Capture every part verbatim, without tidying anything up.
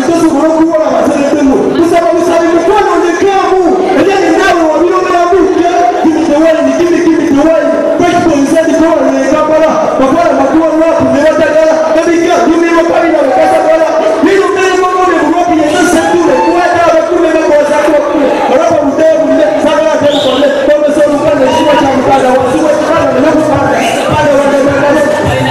Yesu Mungu wala matendo. Kusema msabi mkono ni kamu. Ndio ndio wabilo na buke. Kimi tewali ni kimi kimi tewali. Kwa kuanzia kwa ni kabla. Kwa makuwa wako ni wataka. Kabika kimi wakati na wakati bora. Hilo ndio mambo ya Mungu ya Yesu kule. Kwa dawa kule na kwa zako kule. Roho mtego mle sana tena kule. Kwa sababu kana shida cha mkaza wasiwe kana na kufanya. Pale wale wale.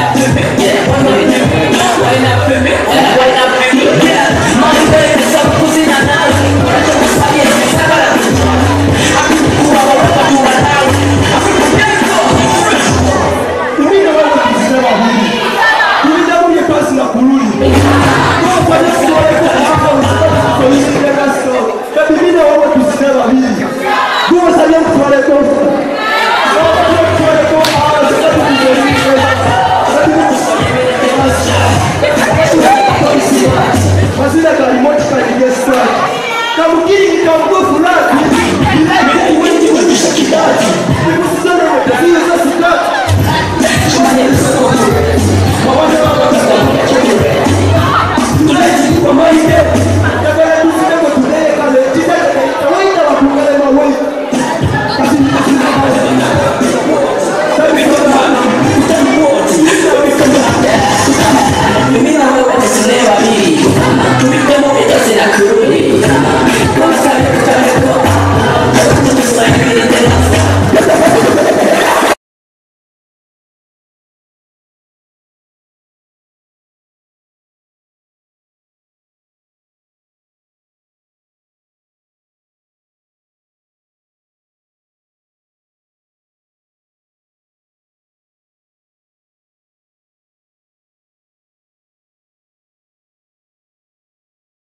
Mazina kalimoti kaligesa. Kamukini ni kamgofu laki. Bila wengi wengi wakisha kidati.